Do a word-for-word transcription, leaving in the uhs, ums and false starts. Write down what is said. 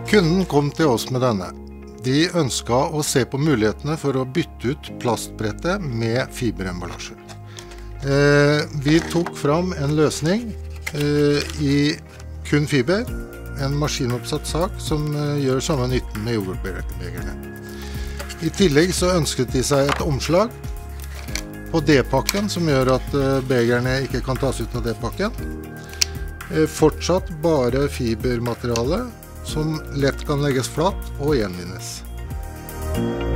Kunden kom til oss med denne. De ønsket å se på mulighetene for å bytte ut plastbrettet med fiberemballasje. Eh, vi tok fram en løsning eh, i kun fiber, en maskinoppsatt sak som eh, gjør samme nytten med yoghurtbegerne. I tillegg så ønsket de seg et omslag på D-pakken som gjør at eh, begerne ikke kan tas ut av D-pakken. Eh, fortsatt bare fibermateriale som lett kan legges flat og gjenvinnes.